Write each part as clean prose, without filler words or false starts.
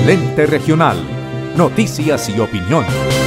El Ente Regional. Noticias y opinión.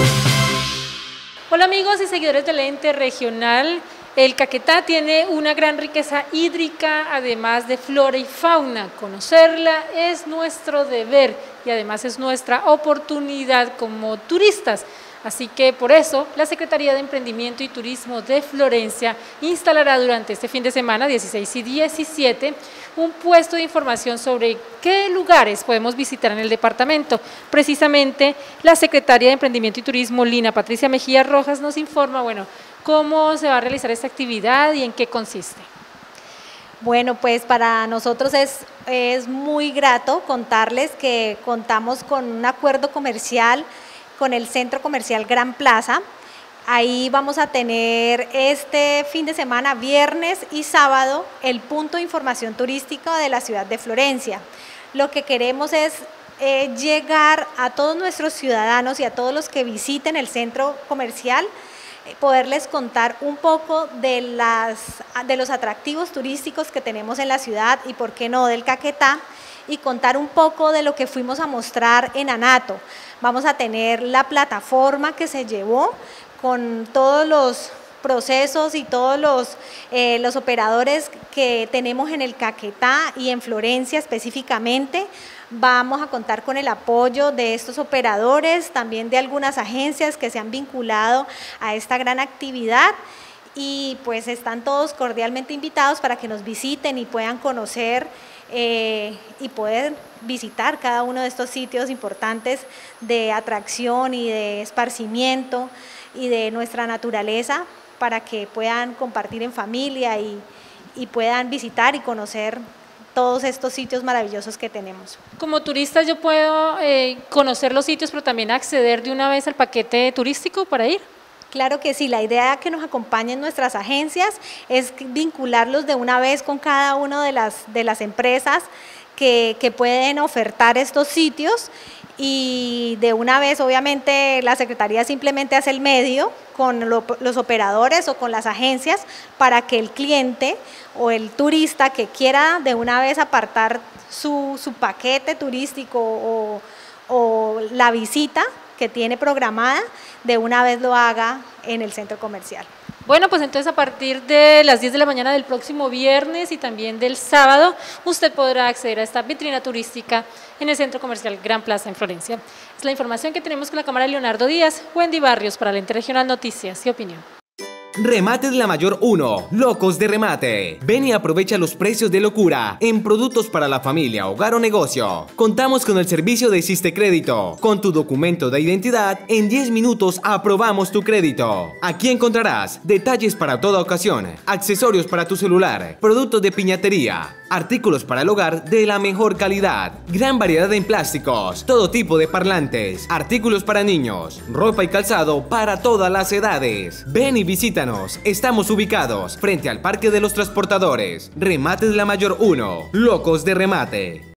Hola amigos y seguidores del Ente Regional. El Caquetá tiene una gran riqueza hídrica, además de flora y fauna. Conocerla es nuestro deber y además es nuestra oportunidad como turistas. Así que por eso la Secretaría de Emprendimiento y Turismo de Florencia instalará durante este fin de semana, 16 y 17, un puesto de información sobre qué lugares podemos visitar en el departamento. Precisamente la Secretaria de Emprendimiento y Turismo, Lina Patricia Mejía Rojas, nos informa, cómo se va a realizar esta actividad y en qué consiste. Bueno, pues para nosotros es muy grato contarles que contamos con un acuerdo comercial con el Centro Comercial Gran Plaza. Ahí vamos a tener este fin de semana, viernes y sábado, el punto de información turística de la ciudad de Florencia. Lo que queremos es llegar a todos nuestros ciudadanos y a todos los que visiten el centro comercial, poderles contar un poco de los atractivos turísticos que tenemos en la ciudad y por qué no del Caquetá, y contar un poco de lo que fuimos a mostrar en Anato. Vamos a tener la plataforma que se llevó con todos los procesos y todos los operadores que tenemos en el Caquetá y en Florencia específicamente. Vamos a contar con el apoyo de estos operadores, también de algunas agencias que se han vinculado a esta gran actividad, y pues están todos cordialmente invitados para que nos visiten y puedan conocer y poder visitar cada uno de estos sitios importantes de atracción y de esparcimiento y de nuestra naturaleza, para que puedan compartir en familia y puedan visitar y conocer todos estos sitios maravillosos que tenemos. Como turista yo puedo conocer los sitios, pero también acceder de una vez al paquete turístico para ir. Claro que sí, la idea que nos acompañen nuestras agencias es vincularlos de una vez con cada una de las empresas que pueden ofertar estos sitios, y de una vez obviamente la Secretaría simplemente hace el medio con los operadores o con las agencias para que el cliente o el turista que quiera de una vez apartar su paquete turístico o la visita que tiene programada, de una vez lo haga en el centro comercial. Bueno, pues entonces a partir de las 10 de la mañana del próximo viernes y también del sábado, usted podrá acceder a esta vitrina turística en el Centro Comercial Gran Plaza en Florencia. Es la información que tenemos con la cámara de Leonardo Díaz, Wendy Barrios para el Ente Regional Noticias y Opinión. Remates La Mayor 1, locos de remate. Ven y aprovecha los precios de locura en productos para la familia, hogar o negocio. Contamos con el servicio de Existe Crédito. Con tu documento de identidad, en 10 minutos aprobamos tu crédito. Aquí encontrarás detalles para toda ocasión, accesorios para tu celular, productos de piñatería, artículos para el hogar de la mejor calidad, gran variedad en plásticos, todo tipo de parlantes, artículos para niños, ropa y calzado para todas las edades. Ven y visítanos, estamos ubicados frente al Parque de los Transportadores. Remates La Mayor 1, locos de remate.